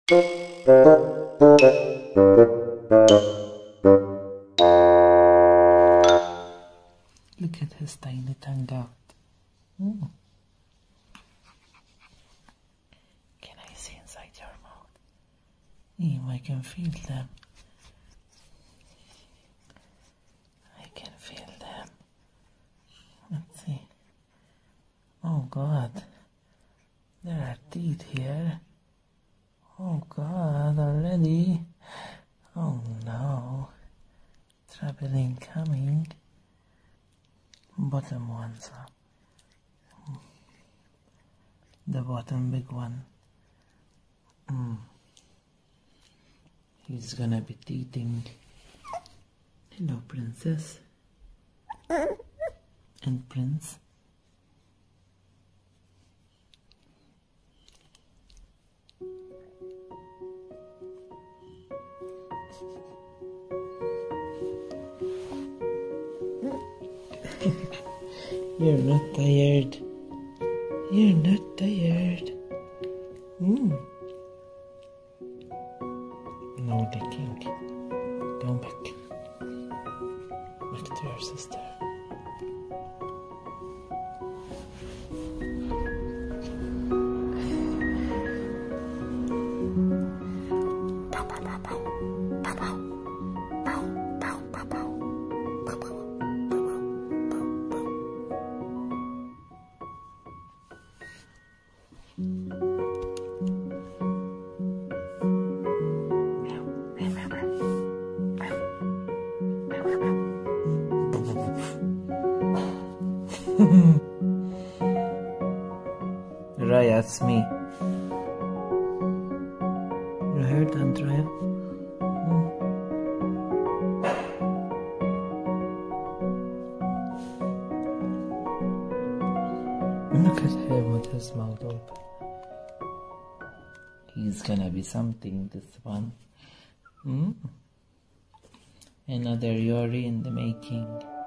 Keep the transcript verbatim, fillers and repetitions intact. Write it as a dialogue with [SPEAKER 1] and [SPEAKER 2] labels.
[SPEAKER 1] Look at his tiny tongue out. Mm. Can I see inside your mouth? Ew, I can feel them. I can feel them. Let's see. Oh God. There are teeth here. Oh God, already. Oh no. Trouble incoming. Bottom one, so. The bottom big one. Mm. He's gonna be teething. Hello, princess. And prince. You're not tired. You're not tired. Mm. No licking. Go back. Back to your sister. Raya, it's me. You heard that, Raya? Mm. Look at him with his mouth open. He's gonna be something, this one. Mm. Another Yori in the making.